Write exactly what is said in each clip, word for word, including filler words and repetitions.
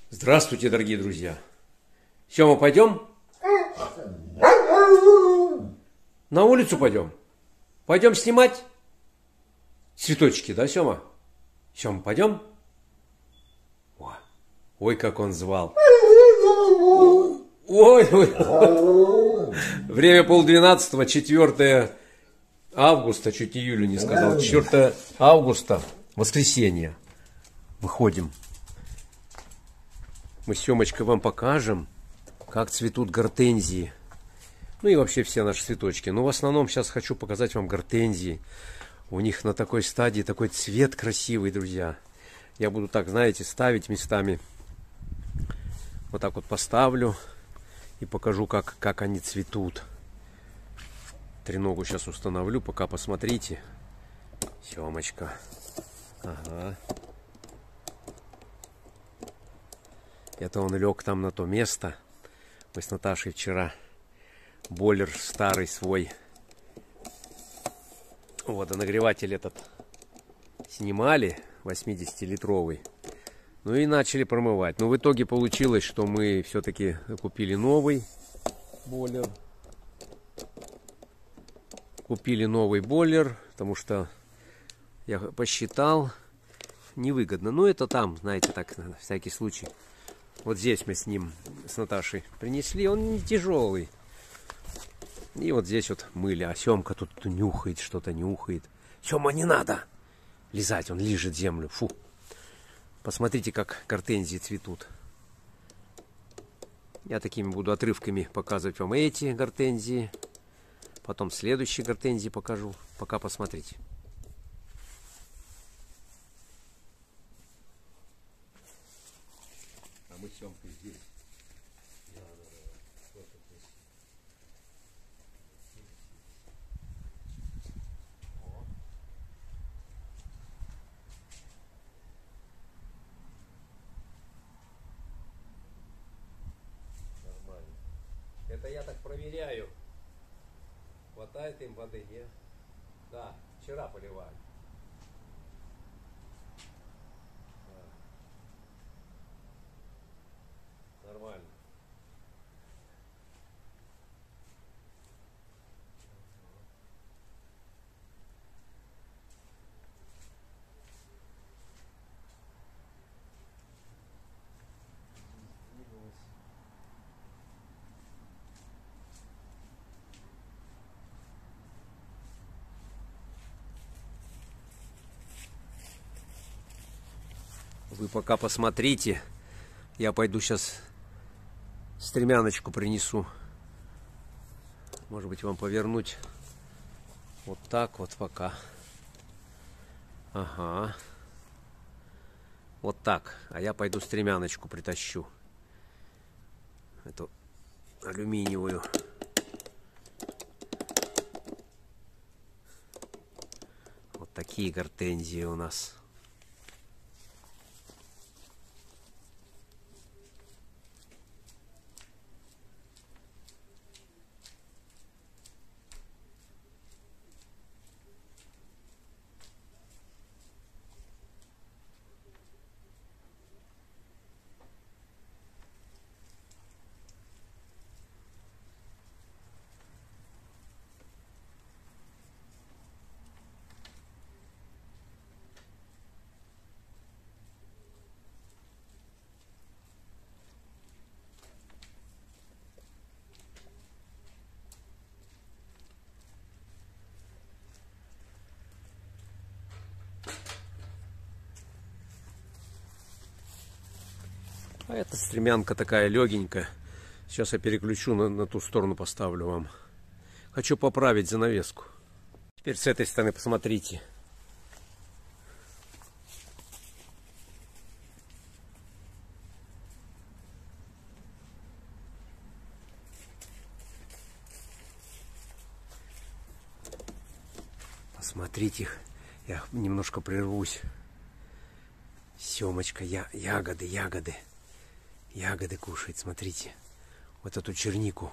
Здравствуйте, дорогие друзья! Сема, пойдем? На улицу пойдем? Пойдем снимать цветочки, да, Сема? Сема, пойдем? Ой, ой, как он звал. Ой, ой. Время полдвенадцатого, четвёртое августа, чуть июля не сказал, четвёртое августа, воскресенье. Выходим. Мы с Семочкой вам покажем, как цветут гортензии. Ну и вообще все наши цветочки. Но в основном сейчас хочу показать вам гортензии. У них на такой стадии такой цвет красивый, друзья. Я буду так, знаете, ставить местами. Вот так вот поставлю и покажу, как, как они цветут. Треногу сейчас установлю, пока посмотрите. Семочка. Ага. Это он лег там на то место. Мы с Наташей вчера бойлер старый свой водонагреватель этот снимали, восьмидесятилитровый. Ну и начали промывать. Но в итоге получилось, что мы все-таки купили новый бойлер. Купили новый бойлер, потому что я посчитал, невыгодно. Ну это там, знаете, так, на всякий случай. Вот здесь мы с ним, с Наташей принесли. Он не тяжелый. И вот здесь вот мыли. А Семка тут нюхает, что-то нюхает. Сема, не надо лизать, он лижет землю. Фу. Посмотрите, как гортензии цветут. Я такими буду отрывками показывать вам эти гортензии. Потом следующие гортензии покажу. Пока посмотрите. А мы с Семкой здесь. Нормально. Это я так проверяю. Хватает им воды, нет? Да, вчера поливали. Да. Нормально. Вы пока посмотрите. Я пойду сейчас стремяночку принесу. Может быть, вам повернуть вот так вот пока. Ага. Вот так. А я пойду стремяночку притащу. Эту алюминиевую. Вот такие гортензии у нас. А эта стремянка такая легенькая. Сейчас я переключу, на, на ту сторону поставлю вам. Хочу поправить занавеску. Теперь с этой стороны посмотрите. Посмотрите, я немножко прервусь. Семочка, я, ягоды, ягоды. Ягоды кушает, смотрите. Вот эту чернику.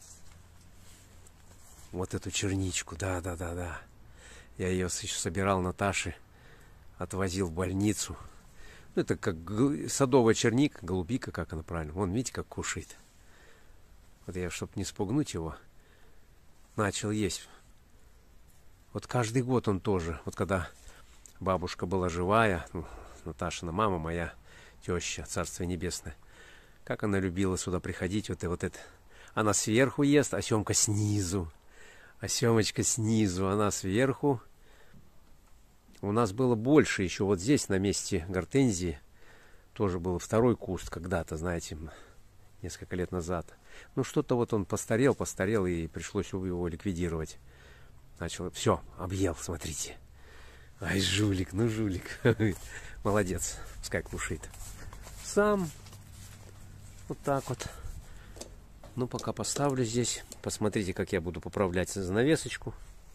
Вот эту черничку, да, да, да, да. Я ее еще собирал Наташе, отвозил в больницу. Ну, это как садовая черника, голубика, как она правильно. Вон, видите, как кушает. Вот я, чтобы не спугнуть его, начал есть. Вот каждый год он тоже. Вот когда бабушка была живая, ну, Наташина мама, моя теща, царство небесное, как она любила сюда приходить, вот и вот это. Она сверху ест, а Семка снизу. А Семочка снизу, она сверху. У нас было больше еще вот здесь, на месте гортензии. Тоже был второй куст когда-то, знаете, несколько лет назад. Ну, что-то вот он постарел, постарел, и пришлось его ликвидировать. Начал, все, объел, смотрите. Ай, жулик, ну жулик. Молодец, пускай кушает. Сам. Вот так вот. Ну, пока поставлю здесь. Посмотрите, как я буду поправлять занавесочку.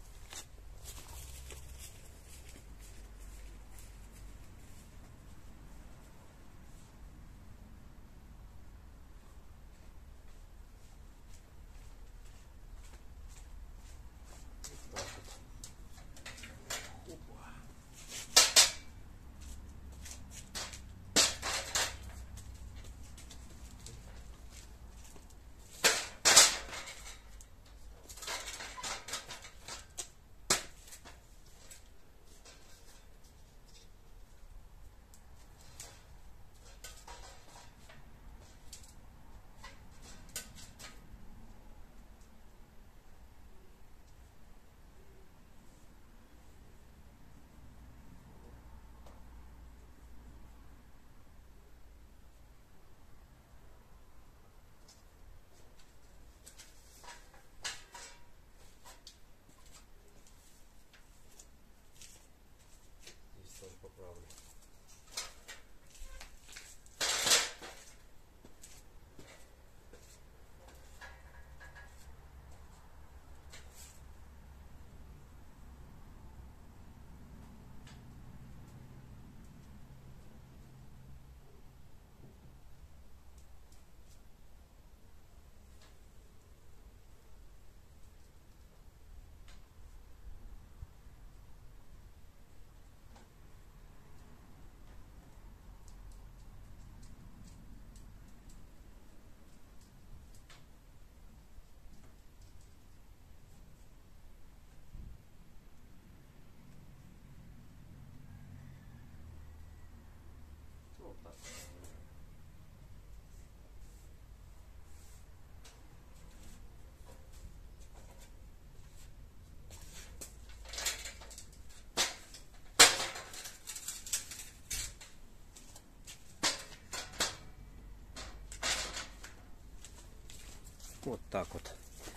Вот так вот.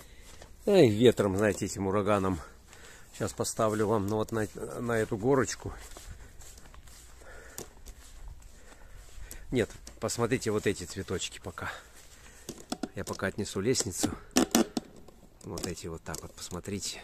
Эй, ветром, знаете, этим ураганом. Сейчас поставлю вам ну, вот на, на эту горочку. Нет, посмотрите вот эти цветочки пока. Я пока отнесу лестницу. Вот эти вот так вот, посмотрите.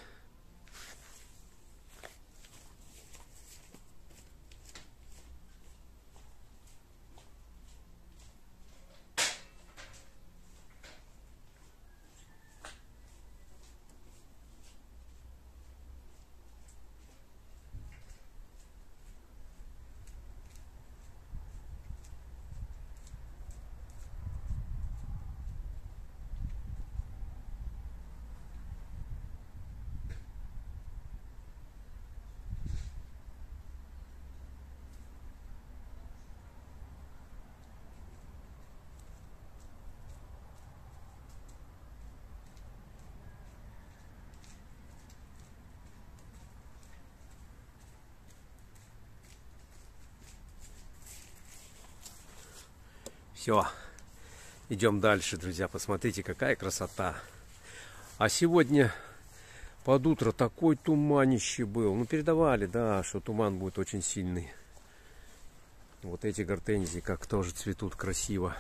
Все, идем дальше, друзья. Посмотрите, какая красота. А сегодня под утро такой туманище был. Ну, передавали, да, что туман будет очень сильный. Вот эти гортензии, как тоже цветут красиво.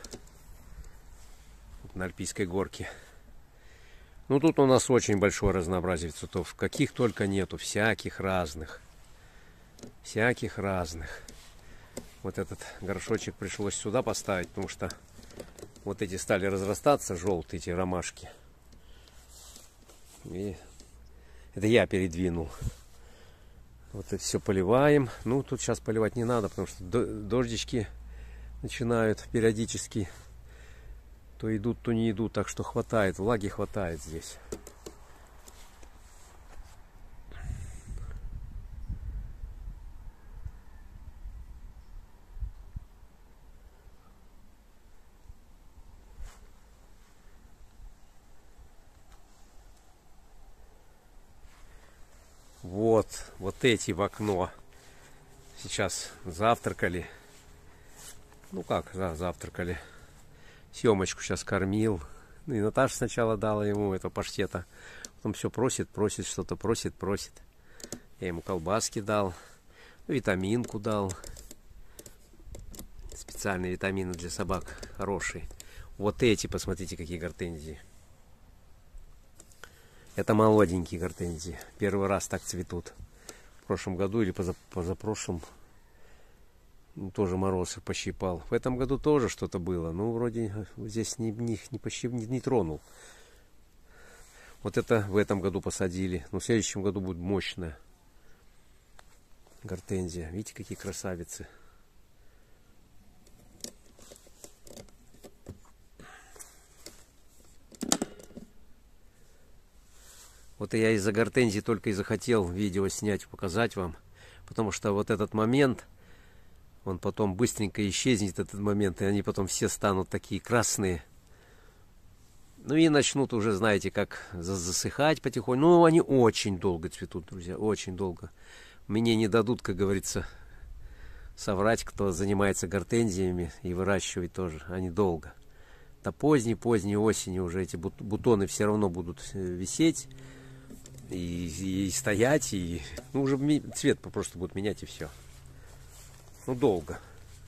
На Альпийской горке. Ну, тут у нас очень большое разнообразие цветов. Каких только нету, всяких разных. Всяких разных. Вот этот горшочек пришлось сюда поставить, потому что вот эти стали разрастаться, желтые эти ромашки. И это я передвинул. Вот это все поливаем. Ну, тут сейчас поливать не надо, потому что дождички начинают периодически. То идут, то не идут. Так что хватает, влаги хватает здесь. Вот, вот эти в окно сейчас завтракали. Ну как, да, завтракали. Семочку сейчас кормил. Ну и Наташа сначала дала ему этого паштета. Потом все просит, просит, что-то просит, просит. Я ему колбаски дал. Витаминку дал. Специальные витамины для собак хорошие. Вот эти, посмотрите, какие гортензии. Это молоденькие гортензии. Первый раз так цветут. В прошлом году или позапрошлом ну, тоже мороз их пощипал. В этом году тоже что-то было. Ну, вроде здесь не, не, не, пощип, не, не тронул. Вот это в этом году посадили. Но в следующем году будет мощная гортензия. Видите, какие красавицы. Вот я из-за гортензии только и захотел видео снять, показать вам. Потому что вот этот момент, он потом быстренько исчезнет, этот момент. И они потом все станут такие красные. Ну и начнут уже, знаете, как засыхать потихоньку. Ну, они очень долго цветут, друзья, очень долго. Мне не дадут, как говорится, соврать, кто занимается гортензиями и выращивает тоже. Они долго. До поздней-поздней осени уже эти бутоны все равно будут висеть. И, и стоять, и ну, уже цвет просто будут менять, и все. Ну, долго.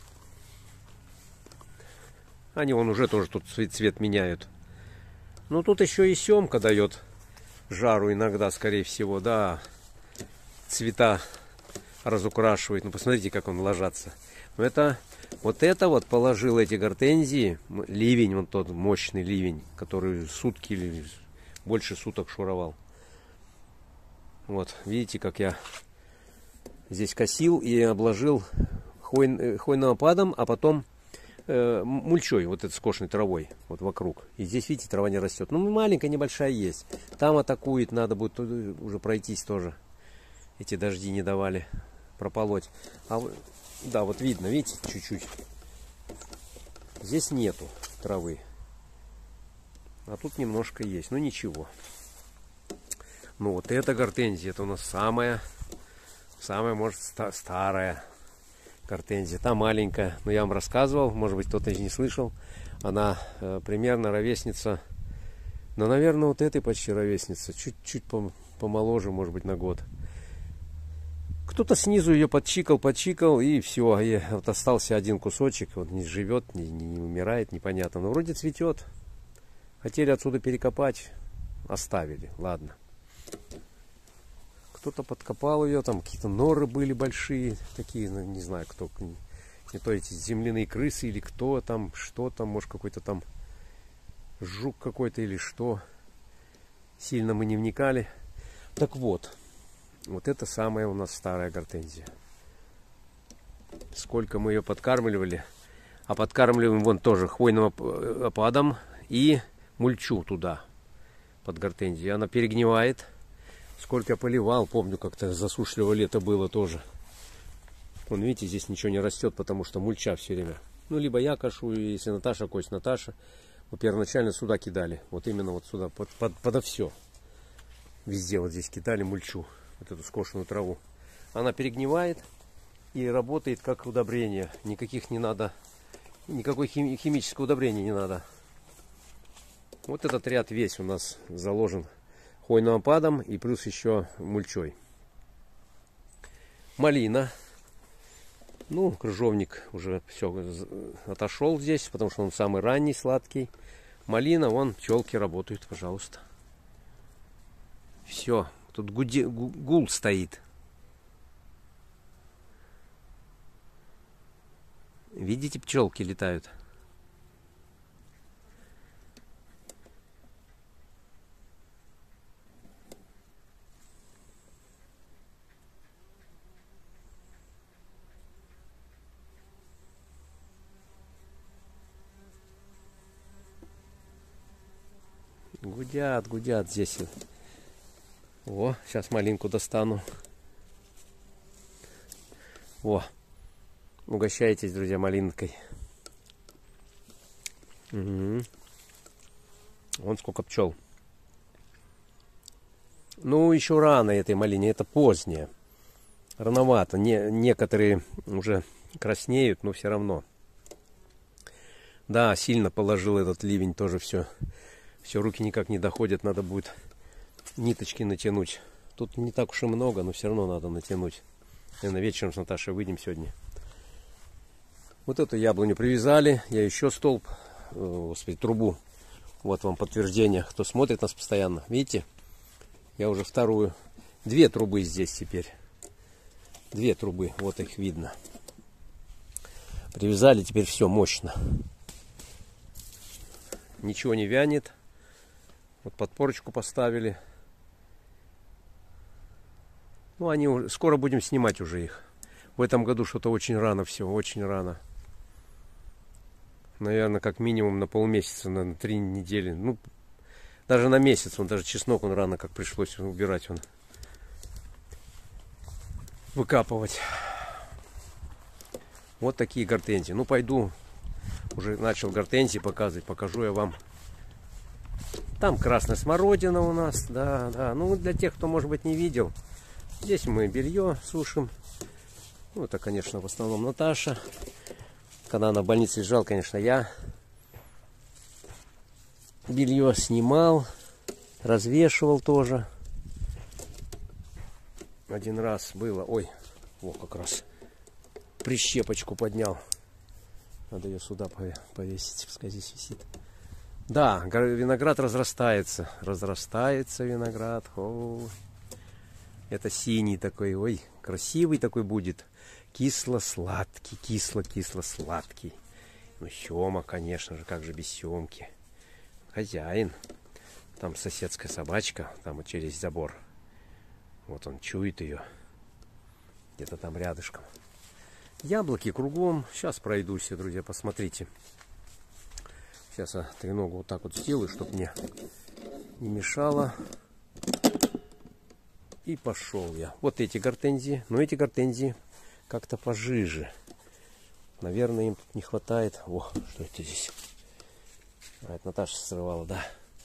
Они вон уже тоже тут цвет, цвет меняют. Ну, тут еще и семка дает жару иногда, скорее всего, да. Цвета разукрашивает. Ну, посмотрите, как он ложится. Но это, вот это вот положил эти гортензии. Ливень, вот тот мощный ливень, который сутки или больше суток шуровал. Вот, видите, как я здесь косил и обложил хвой, хвойным опадом, а потом э, мульчой, вот этой скошенной травой, вот вокруг. И здесь, видите, трава не растет. Ну, маленькая, небольшая есть. Там атакует, надо будет уже пройтись тоже. Эти дожди не давали прополоть. А, да, вот видно, видите, чуть-чуть. Здесь нету травы. А тут немножко есть, ну ничего. Ну вот эта гортензия, это у нас самая, самая, может, старая гортензия. Та маленькая, но я вам рассказывал, может быть, кто-то из не слышал. Она э, примерно ровесница, но, наверное, вот этой почти ровесница. Чуть-чуть помоложе, может быть, на год. Кто-то снизу ее подчикал, подчикал, и все. И вот остался один кусочек, вот не живет, не, не, не умирает, непонятно. Но вроде цветет. Хотели отсюда перекопать, оставили, ладно. Кто-то подкопал ее, там какие-то норы были большие, такие, ну, не знаю, кто, не то эти земляные крысы или кто там, что там, может какой-то там жук какой-то или что. Сильно мы не вникали. Так вот, вот это самая у нас старая гортензия. Сколько мы ее подкармливали, а подкармливаем вон тоже хвойным опадом и мульчу туда под гортензию. Она перегнивает. Сколько я поливал, помню, как-то засушливое лето было тоже. Вон, видите, здесь ничего не растет, потому что мульча все время. Ну, либо я кашу, если Наташа, кость Наташа. Мы первоначально сюда кидали. Вот именно вот сюда, под, под, подо все. Везде вот здесь кидали мульчу, вот эту скошенную траву. Она перегнивает и работает как удобрение. Никаких не надо, никакой хими, химического удобрения не надо. Вот этот ряд весь у нас заложен хвойным опадом и плюс еще мульчой. Малина. Ну, крыжовник уже все отошел здесь, потому что он самый ранний, сладкий. Малина, вон пчелки работают, пожалуйста. Все, тут гуди, гул стоит. Видите, пчелки летают. Гудят, гудят здесь. О, сейчас малинку достану. О, угощайтесь, друзья, малинкой. Угу. Вон сколько пчел. Ну, еще рано этой малине, это позднее. Рановато. Не, некоторые уже краснеют, но все равно. Да, сильно положил этот ливень, тоже все. Все, руки никак не доходят, надо будет ниточки натянуть. Тут не так уж и много, но все равно надо натянуть. Наверное, вечером с Наташей выйдем сегодня. Вот эту яблоню привязали. Я еще столб, господи, трубу. Вот вам подтверждение, кто смотрит нас постоянно. Видите? Я уже вторую. Две трубы здесь теперь. Две трубы, вот их видно. Привязали, теперь все мощно. Ничего не вянет. Вот подпорочку поставили. Ну, они уже, скоро будем снимать уже их. В этом году что-то очень рано все, очень рано. Наверное, как минимум на полмесяца, на три недели. Ну, даже на месяц. Он даже чеснок, он рано как пришлось убирать, он выкапывать. Вот такие гортензии. Ну, пойду. Уже начал гортензии показывать. Покажу я вам. Там красная смородина у нас. Да, да. Ну, для тех, кто, может быть, не видел. Здесь мы белье сушим. Ну, это, конечно, в основном Наташа. Когда она в больнице лежала, конечно, я белье снимал, развешивал тоже. Один раз было. Ой, вот как раз прищепочку поднял. Надо ее сюда повесить, пускай здесь висит. Да, виноград разрастается. Разрастается виноград. О, это синий такой. Ой, красивый такой будет. Кисло-сладкий, кисло-кисло-сладкий. Ну, сема, конечно же, как же без семки. Хозяин. Там соседская собачка, там вот через забор. Вот он чует ее. Где-то там рядышком. Яблоки кругом. Сейчас пройдусь, друзья, посмотрите. Сейчас я треногу вот так вот сделаю, чтобы мне не мешало. И пошел я. Вот эти гортензии. Но эти гортензии как-то пожиже. Наверное, им тут не хватает. О, что это здесь? А, это Наташа срывала, да.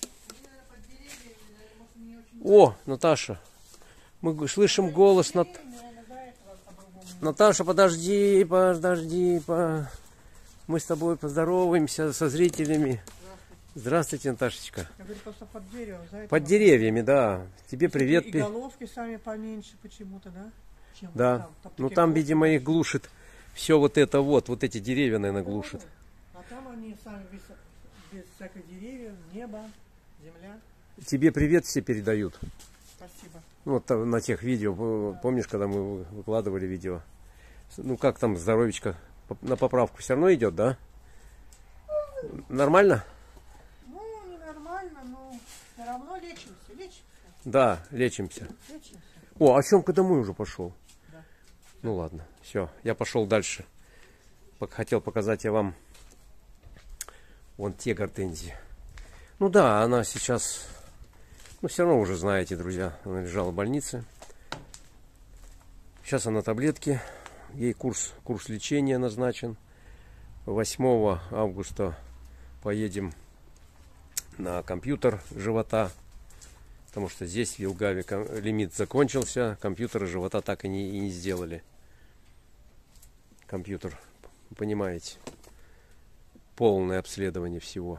О, Наташа. Мы слышим голос. Нат... Наташа, подожди, подожди. По... Мы с тобой поздороваемся со зрителями. Здравствуйте, Наташечка. Я говорю, просто под деревом. Под деревьями, да. Тебе привет. И головки сами поменьше почему-то, да? Чем да. Там, там ну там, видимо, их глушит. Все вот это вот, вот эти деревья, наверное, глушит. А там они сами без, без всяких деревьев, небо, земля. Тебе привет все передают. Спасибо. Ну, вот там, на тех видео, помнишь, когда мы выкладывали видео? Ну, как там здоровечко? На поправку все равно идет, да? Нормально? Ну, не нормально, но все равно лечимся, лечимся. Да, лечимся. Лечимся. О, а Семка домой уже пошел. Да. Ну ладно, все, я пошел дальше. Хотел показать я вам вон те гортензии. Ну да, она сейчас, ну все равно уже знаете, друзья, она лежала в больнице. Сейчас она таблетки, ей курс, курс лечения назначен. восьмого августа поедем на компьютер живота. Потому что здесь в Вилгаве лимит закончился, компьютера живота так и не, и не сделали. Компьютер, понимаете, полное обследование всего.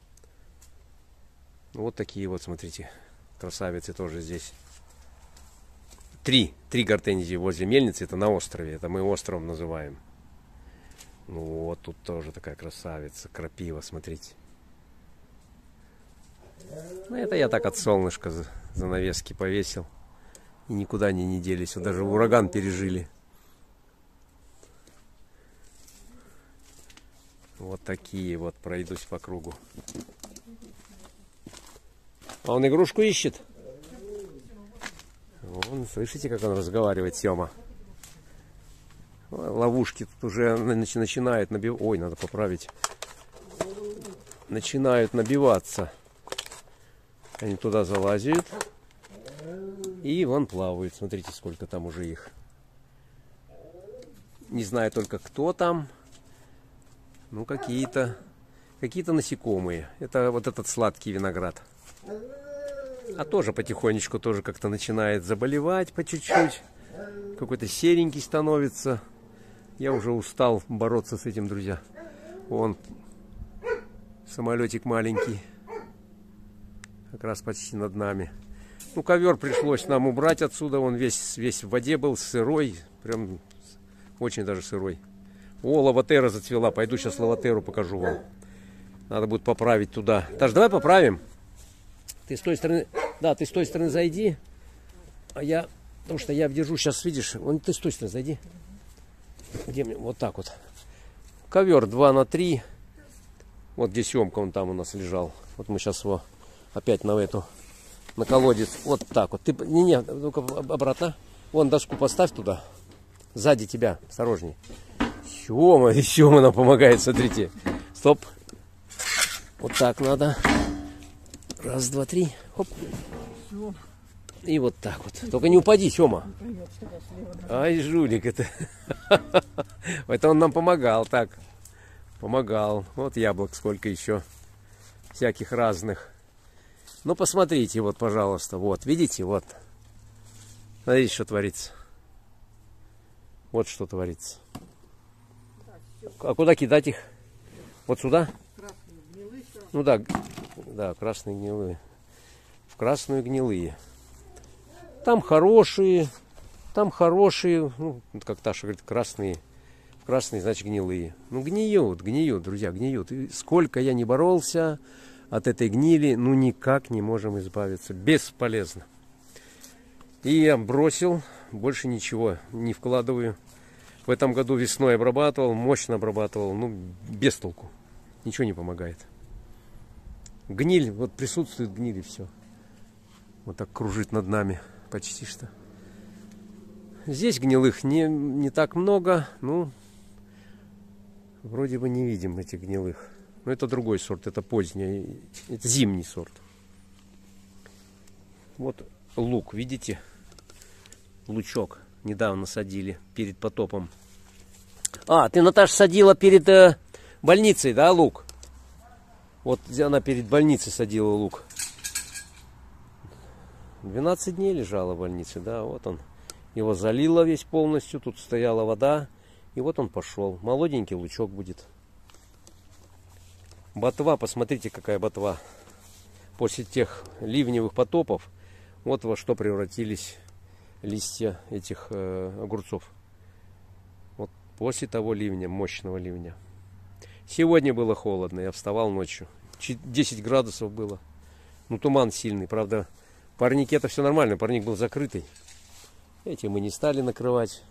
Вот такие вот, смотрите, красавицы тоже здесь. Три, три гортензии возле мельницы, это на острове, это мы островом называем. Ну вот тут тоже такая красавица, крапива, смотрите. Ну, это я так от солнышка занавески повесил. И никуда они не делись. Вот даже ураган пережили. Вот такие вот. Пройдусь по кругу. А он игрушку ищет? Вон, слышите, как он разговаривает, Сема? Ловушки тут уже начинают набиваться. Ой, надо поправить. Начинают набиваться. Они туда залазят. И вон плавают. Смотрите, сколько там уже их. Не знаю только, кто там. Ну, какие-то какие-то насекомые. Это вот этот сладкий виноград. А тоже потихонечку тоже как-то начинает заболевать по чуть-чуть. Какой-то серенький становится. Я уже устал бороться с этим, друзья. Вон самолетик маленький. Как раз почти над нами. Ну, ковер пришлось нам убрать отсюда. Он весь, весь в воде был, сырой. Прям очень даже сырой. О, лаватера зацвела. Пойду сейчас лаватеру покажу вам. Надо будет поправить туда. Таш, давай поправим. Ты с той стороны... Да, ты с той стороны зайди. А я... Потому что я держу сейчас, видишь... Вон, ты с той стороны зайди. Где мне? Вот так вот. Ковер два на три. Вот где съемка, он там у нас лежал. Вот мы сейчас его опять на эту... На колодец. Вот так вот. Ты... Не-не, ну-ка обратно. Вон доску поставь туда. Сзади тебя. Осторожней. Сема, Сема нам помогает, смотрите. Стоп. Вот так надо. Раз, два, три. Хоп. И вот так вот. Только не упади, Сема. Ай, жулик это. Это он нам помогал. Так. Помогал. Вот яблок сколько еще. Всяких разных. Ну, посмотрите, вот, пожалуйста. Вот, видите, вот. Смотрите, что творится. Вот что творится. А куда кидать их? Вот сюда? Ну да, да, красные гнилые. В красную гнилые. Там хорошие, там хорошие, ну, как Таша говорит, красные. Красные, значит, гнилые. Ну, гниют, гниют, друзья, гниют. И сколько я не боролся от этой гнили, ну, никак не можем избавиться. Бесполезно. И я бросил, больше ничего не вкладываю. В этом году весной обрабатывал, мощно обрабатывал, ну, без толку. Ничего не помогает. Гниль, вот присутствует гниль и все. Вот так кружит над нами почти что. Здесь гнилых не, не так много, ну, вроде бы не видим этих гнилых. Но это другой сорт, это поздний, это зимний сорт. Вот лук, видите? Лучок недавно садили перед потопом. А, ты, Наташа, садила перед э, больницей, да, лук? Вот она перед больницей садила лук. двенадцать дней лежала в больнице, да, вот он. Его залило весь полностью, тут стояла вода. И вот он пошел. Молоденький лучок будет. Ботва, посмотрите, какая ботва. После тех ливневых потопов, вот во что превратились листья этих э, огурцов. Вот после того ливня, мощного ливня. Сегодня было холодно, я вставал ночью. десять градусов было. Ну, туман сильный, правда. В парнике это все нормально, парник был закрытый. Эти мы не стали накрывать.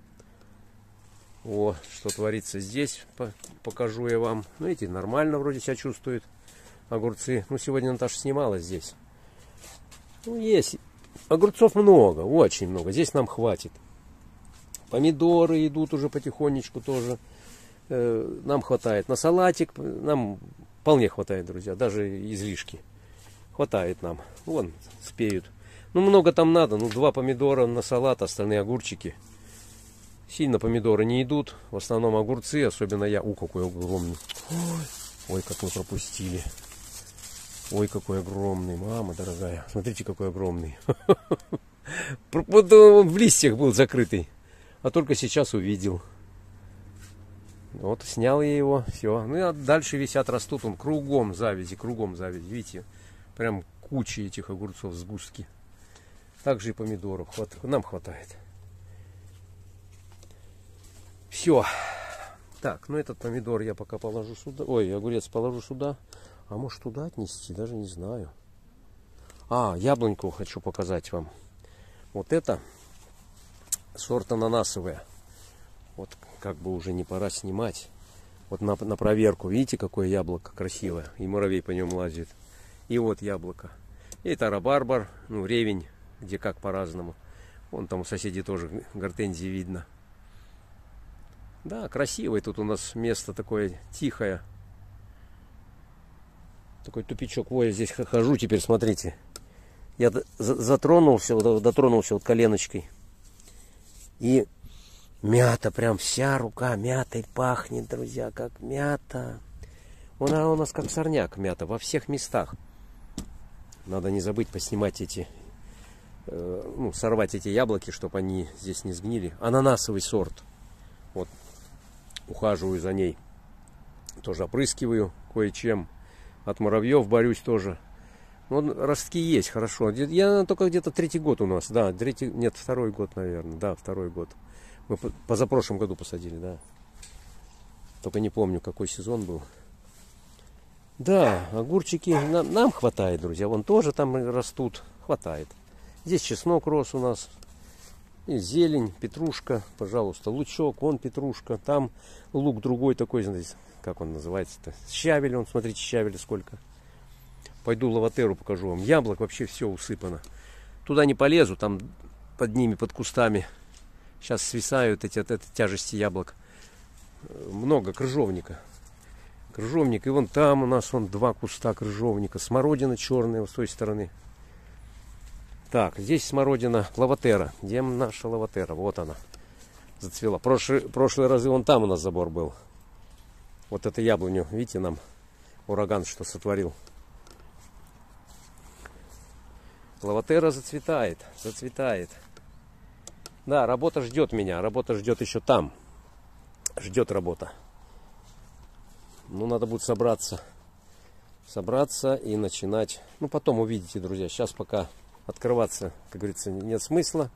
О, что творится здесь, покажу я вам. Ну, эти нормально вроде себя чувствуют, огурцы. Ну, сегодня Наташа снимала здесь. Ну, есть. Огурцов много, очень много. Здесь нам хватит. Помидоры идут уже потихонечку тоже. Э, нам хватает на салатик. Нам вполне хватает, друзья. Даже излишки. Хватает нам. Вон, спеют. Ну, много там надо. Ну, два помидора на салат, остальные огурчики. Сильно помидоры не идут. В основном огурцы, особенно я. У, какой огромный. Ой, ой, как мы пропустили. Ой, какой огромный, мама дорогая. Смотрите, какой огромный. Вот он в листьях был закрытый. А только сейчас увидел. Вот снял я его. Все. Ну и дальше висят, растут. Он кругом завязи, кругом завязи. Видите? Прям куча этих огурцов, сгустки. Также и помидоров. Хват... Нам хватает. Все. Так, ну этот помидор я пока положу сюда. Ой, огурец положу сюда. А может туда отнести? Даже не знаю. А, яблоньку хочу показать вам. Вот это сорт ананасовая. Вот как бы уже не пора снимать. Вот на, на проверку. Видите, какое яблоко красивое. И муравей по нему лазит. И вот яблоко. И это рабарбар. Ну, ревень. Где как по-разному. Вон там у соседей тоже гортензии видно. Да, красивое. Тут у нас место такое тихое. Такой тупичок. Ой, я здесь хожу теперь, смотрите. Я затронулся, дотронулся вот коленочкой. И мята, прям вся рука мятой пахнет, друзья, как мята. Она у нас как сорняк, мята, во всех местах. Надо не забыть поснимать эти, э, ну, сорвать эти яблоки, чтобы они здесь не сгнили. Ананасовый сорт. Вот, ухаживаю за ней. Тоже опрыскиваю кое-чем. От муравьев борюсь тоже. Вот ростки есть, хорошо. Я только где-то третий год у нас. Да, третий, нет, второй год, наверное. Да, второй год. Мы позапрошлом году посадили, да. Только не помню, какой сезон был. Да, огурчики нам, нам хватает, друзья. Вон тоже там растут. Хватает. Здесь чеснок рос у нас. И зелень, петрушка, пожалуйста, лучок. Вон петрушка. Там лук другой такой, знаете, как он называется-то? Щавель, вон, смотрите, щавеля сколько. Пойду лаватеру покажу вам. Яблок вообще все усыпано. Туда не полезу, там под ними, под кустами. Сейчас свисают эти от этой тяжести яблок. Много крыжовника. Крыжовник. И вон там у нас вон два куста крыжовника. Смородина черная вот с той стороны. Так, здесь смородина лаватера. Где наша лаватера? Вот она. Зацвела. Прошлый, прошлые разы вон там у нас забор был. Вот это яблоню. Видите, нам ураган что сотворил. Лаватера зацветает. Зацветает. Да, работа ждет меня. Работа ждет еще там. Ждет работа. Ну, надо будет собраться. Собраться и начинать. Ну, потом увидите, друзья. Сейчас пока открываться, как говорится, нет смысла.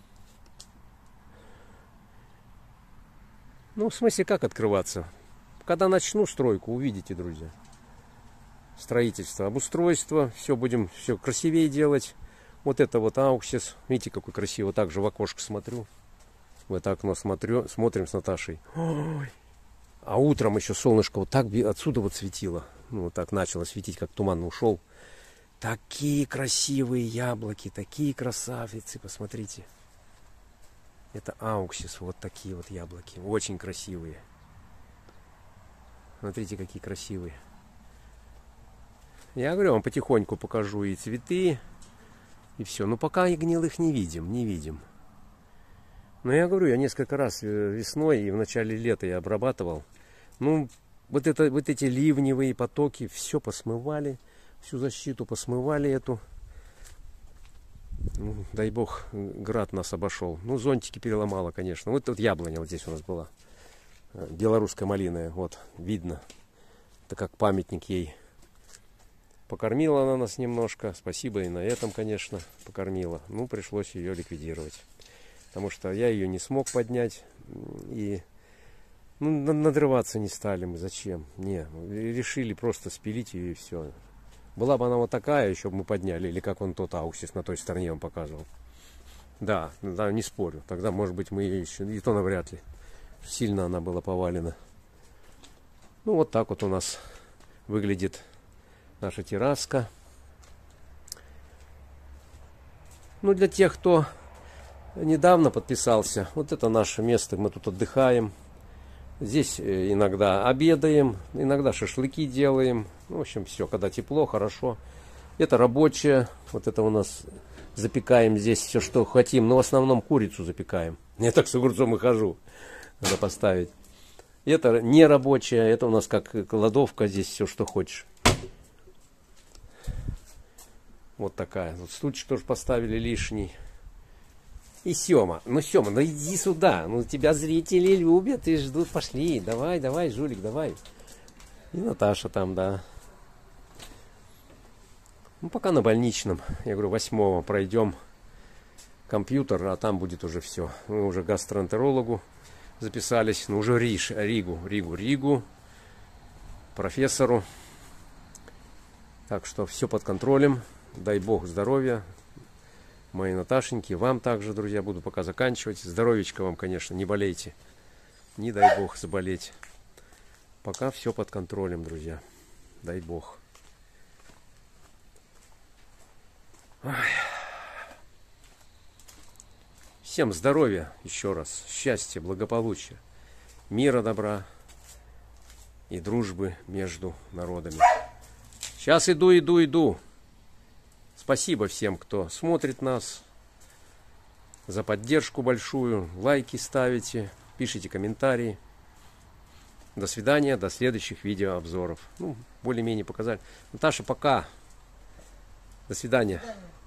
Ну, в смысле, как открываться? Когда начну стройку, увидите, друзья. Строительство, обустройство. Все будем все красивее делать. Вот это вот ауксис. Видите, какой красиво. Также в окошко смотрю. В это окно смотрю, смотрим с Наташей. Ой. А утром еще солнышко вот так отсюда вот светило. Ну, вот так начало светить, как туман ушел. Такие красивые яблоки, такие красавицы, посмотрите. Это ауксис, вот такие вот яблоки. Очень красивые. Смотрите, какие красивые. Я говорю, вам потихоньку покажу и цветы, и все. Но пока и гнилых не видим, не видим. Но я говорю, я несколько раз весной и в начале лета я обрабатывал. Ну, вот, это, вот эти ливневые потоки все посмывали, всю защиту посмывали эту. Ну, дай бог, град нас обошел. Ну, зонтики переломало, конечно. Вот тут яблоня вот здесь у нас была. Белорусская малиная, вот, видно. Это как памятник ей. Покормила она нас немножко. Спасибо и на этом, конечно, покормила. Ну, пришлось ее ликвидировать. Потому что я ее не смог поднять. И ну, надрываться не стали мы. Зачем? Не, решили просто спилить ее и все. Была бы она вот такая, еще бы мы подняли. Или как он тот ауксис на той стороне он показывал. Да, да, не спорю. Тогда, может быть, мы ее еще... И то навряд ли. Сильно она была повалена. Ну, вот так вот у нас выглядит наша терраска. Ну, для тех, кто недавно подписался, вот это наше место, мы тут отдыхаем. Здесь иногда обедаем, иногда шашлыки делаем. В общем, все, когда тепло, хорошо. Это рабочее. Вот это у нас запекаем здесь все, что хотим. Но в основном курицу запекаем. Я так с огурцом и хожу. Надо поставить. Это не рабочее. Это у нас как кладовка. Здесь все, что хочешь. Вот такая. Вот стульчик тоже поставили лишний. И Сема. Ну, Сема, ну иди сюда. Ну, тебя зрители любят и ждут. Пошли. Давай, давай, жулик, давай. И Наташа там, да. Ну, пока на больничном. Я говорю, восьмого пройдем компьютер, а там будет уже все. Мы уже к гастроэнтерологу записались. Ну, уже Риш, Ригу, Ригу, Ригу. Профессору. Так что все под контролем. Дай бог здоровья. Моей Наташеньки, вам также, друзья, буду пока заканчивать. Здоровечко вам, конечно, не болейте. Не дай бог заболеть. Пока все под контролем, друзья. Дай бог. Ой. Всем здоровья еще раз. Счастья, благополучия. Мира, добра и дружбы между народами. Сейчас Сейчас иду, иду, иду. Спасибо всем, кто смотрит нас. За поддержку большую. Лайки ставите, пишите комментарии. До свидания, до следующих видеообзоров. Ну, более-менее показали. Наташа, пока. До свидания.